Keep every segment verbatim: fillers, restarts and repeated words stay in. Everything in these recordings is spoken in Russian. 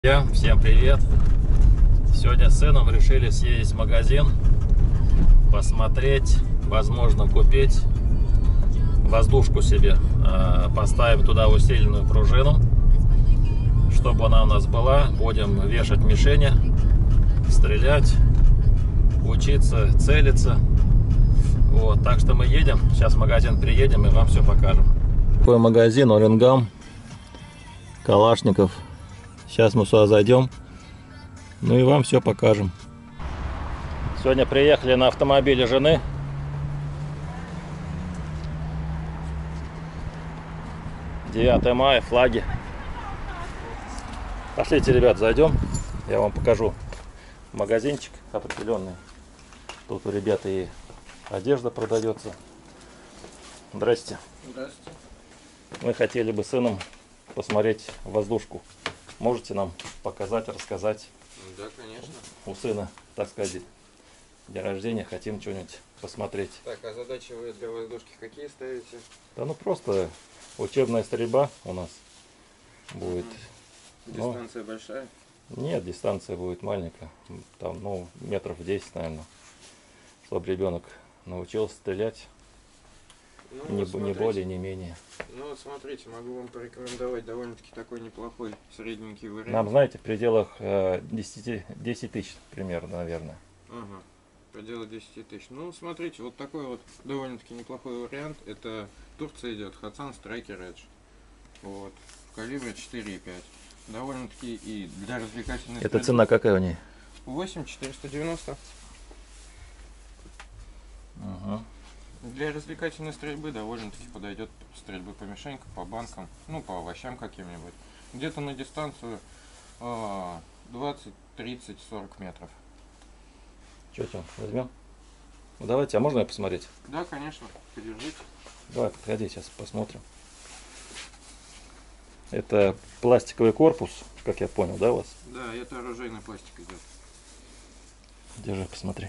Всем привет! Сегодня с сыном решили съездить в магазин, посмотреть, возможно купить воздушку себе. Поставим туда усиленную пружину, чтобы она у нас была. Будем вешать мишени, стрелять, учиться целиться. Вот, так что мы едем. Сейчас в магазин приедем и вам все покажем. Такой магазин Орингам, Калашников. Сейчас мы сюда зайдем, ну и вам все покажем. Сегодня приехали на автомобиле жены. девятое мая, флаги. Пошлите, ребят, зайдем. Я вам покажу магазинчик определенный. Тут у ребят и одежда продается. Здрасте. Здравствуйте. Мы хотели бы с сыном посмотреть воздушку. Можете нам показать, рассказать? Да, конечно. У сына, так сказать, день рождения, хотим что-нибудь посмотреть. Так, а задачи вы для воздушки какие ставите? Да ну просто учебная стрельба у нас будет. Угу. Дистанция Но... большая? Нет, дистанция будет маленькая. Там, ну, метров десять, наверное. Чтобы ребенок научился стрелять. Ну, не, не более, не менее. Ну вот смотрите, могу вам порекомендовать довольно-таки такой неплохой средненький вариант. Нам, знаете, в пределах э, десять тысяч примерно, наверное. Ага, в пределах десять тысяч. Ну смотрите, вот такой вот довольно-таки неплохой вариант. Это Турция идет, Hatsan Striker Edge. Вот, в калибре четыре и пять. Довольно-таки и для развлекательной Это стрельбы. Цена какая у ней? восемь четыреста девяносто. Ага. Для развлекательной стрельбы довольно-таки подойдет стрельбы по мишенькам, по банкам, ну по овощам каким-нибудь. Где-то на дистанцию двадцать, тридцать, сорок метров. Что там, возьмем? Ну давайте, а можно я посмотреть? Да, конечно, подержите. Давай, подходи, сейчас посмотрим. Это пластиковый корпус, как я понял, да, у вас? Да, это оружейный пластик идет. Держи, посмотри.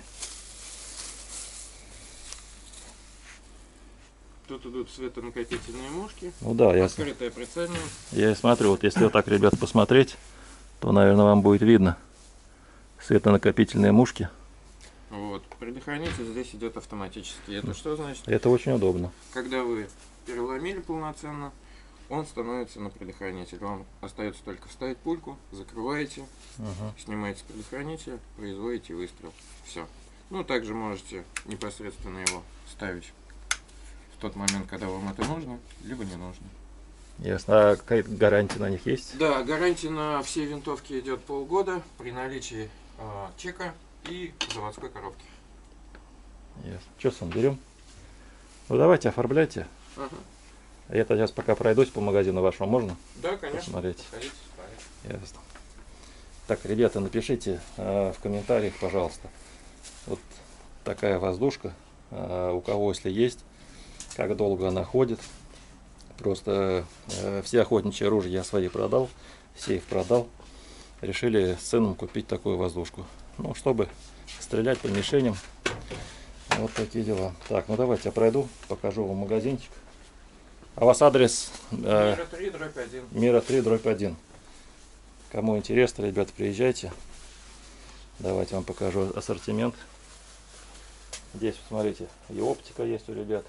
Тут идут светонакопительные мушки. Ну да, я открытая прицельная. Я смотрю, вот если вот так, ребят, посмотреть, то, наверное, вам будет видно светонакопительные мушки. Вот, предохранитель здесь идет автоматически. Это что значит? Это очень удобно. Когда вы переломили полноценно, он становится на предохранитель. Вам остается только вставить пульку, закрываете, uh-huh. снимаете предохранитель, производите выстрел. Все. Ну, также можете непосредственно его ставить в тот момент, когда вам это нужно, либо не нужно. Ясно. А какая гарантия на них есть? Да, гарантия на все винтовки идет полгода при наличии э, чека и заводской коробки. Ясно. Что сам берем? Ну давайте, оформляйте. Ага. Я сейчас пока пройдусь по магазину вашему, можно? Да, конечно. Посмотреть. Сходите, Ясно. Так, ребята, напишите э, в комментариях, пожалуйста. Вот такая воздушка. Э, у кого, если есть, как долго она ходит. Просто э, все охотничьи оружия я свои продал, сейф продал. Решили с сыном купить такую воздушку. Ну, чтобы стрелять по мишеням. Вот такие дела. Так, ну давайте я пройду, покажу вам магазинчик. А у вас адрес? Э, Мира три дробь один. Мира три дробь один. Кому интересно, ребята, приезжайте. Давайте вам покажу ассортимент. Здесь, посмотрите, и оптика есть у ребят.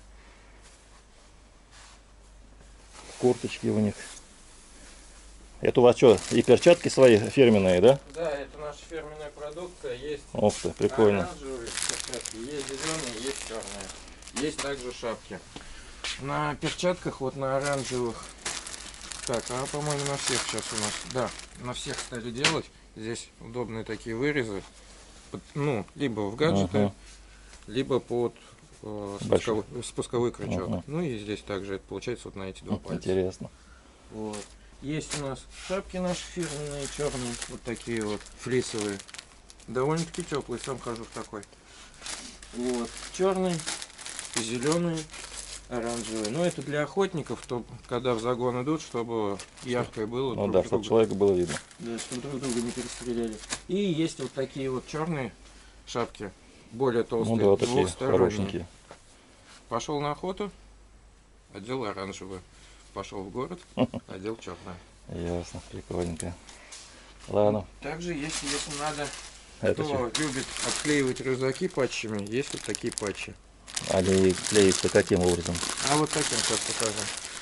Курточки у них. Это у вас что, и перчатки свои фирменные, да? Да, это наша фирменная продукция. Есть Ух ты, прикольно. оранжевые перчатки, есть зеленые, есть черные. Есть также шапки. На перчатках, вот на оранжевых. Так, а по-моему на всех сейчас у нас. Да, на всех стали делать. Здесь удобные такие вырезы. Ну, либо в гаджеты, uh-huh. либо под э, спусковой, спусковой крючок. Uh-huh. Ну и здесь также это получается вот на эти два пальца. Интересно. Вот. Есть у нас шапки наши фирменные, черные, вот такие вот флисовые. Довольно-таки теплый, сам хожу в такой. Вот, черный, зеленый, оранжевый. Но это для охотников, то, когда в загон идут, чтобы яркое было. Ну да, чтобы человека было видно. Да, чтобы друг друга не перестреляли. И есть вот такие вот черные шапки, более толстые, ну, да, вот такие двухсторонние. Пошел на охоту, одел оранжевую. Пошел в город, одел черное. Ясно, прикольненько. Ладно. Также, если, если надо, Это кто что? любит отклеивать рюкзаки патчами, есть вот такие патчи. Они клеятся каким образом? А вот таким сейчас покажу.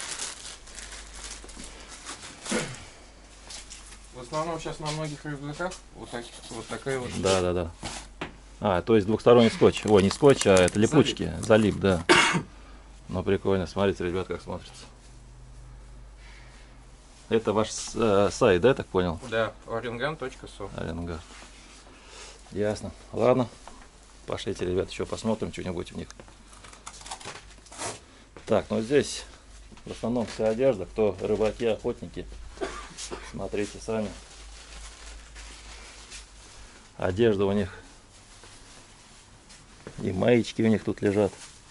В основном сейчас на многих рюкзаках вот, так, вот такая вот. Да, да, да. А, то есть двухсторонний скотч. Ой, не скотч, а это липучки. Залип, Залип да. Ну, прикольно. Смотрите, ребят, как смотрится. Это ваш э, сайт, да, я так понял? Да, оренгард точка со. Оренгард. Ясно. Ладно. Пошлите, ребят, еще посмотрим что-нибудь в них. Так, ну здесь в основном вся одежда. Кто рыбаки, охотники, смотрите сами. Одежда у них. И маечки у них тут лежат.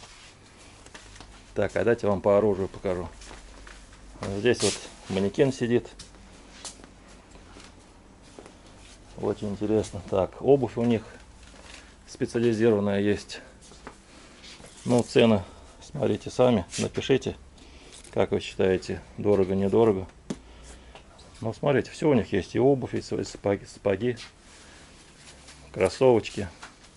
Так, а дайте вам по оружию покажу. Здесь вот манекен сидит. Очень интересно. Так, обувь у них специализированная есть. Ну, цены смотрите сами. Напишите, как вы считаете, дорого, недорого. Ну, смотрите, все у них есть. И обувь, и сапоги, сапоги, кроссовочки.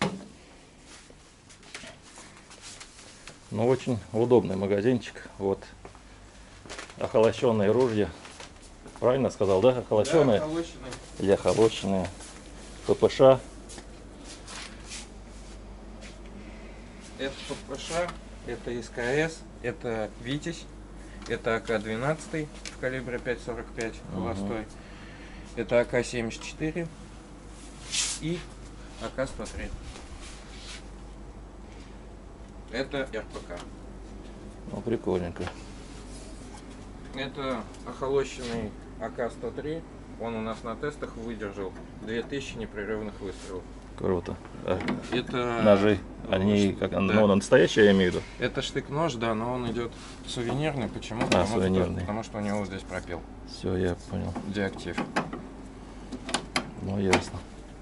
Ну, очень удобный магазинчик. Вот. Охолощенные ружья. Правильно сказал, да? Охолощенные? Да, охолощенные. Или охолощенные. ППШ. Это ППШ, это СКС, это Витязь, это АК двенадцать в калибре пять сорок пять холостой, угу. Это АК семьдесят четыре и АК сто три. Это РПК. Ну, прикольненько. Это охолощенный АК сто три. Он у нас на тестах выдержал две тысячи непрерывных выстрелов. Круто. А это ножи, они как, да. Ну, настоящие, я имею в виду? Это штык-нож, да, но он идет сувенирный. Почему? А, потому, сувенирный. Что, потому что у него здесь пропел. Все, я понял. Деактив. Ну, ясно.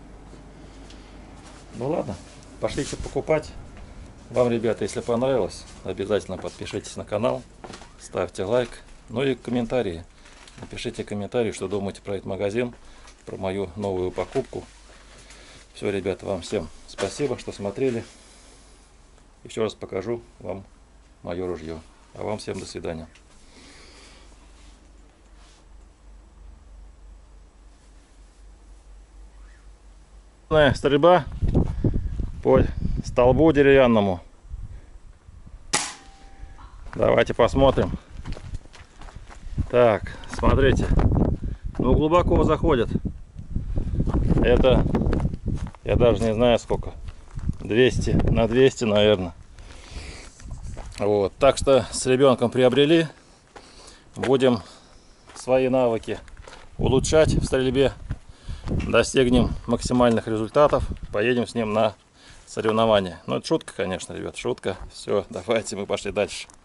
Ну, ладно. Пошлите покупать. Вам, ребята, если понравилось, обязательно подпишитесь на канал, ставьте лайк, ну и комментарии. Напишите комментарии, что думаете про этот магазин, про мою новую покупку. Все, ребята, вам всем спасибо, что смотрели. Еще раз покажу вам мое ружье. А вам всем до свидания. Стрельба по столбу деревянному. Давайте посмотрим. Так, смотрите. Ну, глубоко заходит. Это, я даже не знаю сколько. двести на двести, наверное. Вот. Так что с ребенком приобрели. Будем свои навыки улучшать в стрельбе. Достигнем максимальных результатов. Поедем с ним на соревнования. Ну, это шутка, конечно, ребят, шутка. Все, давайте мы пошли дальше.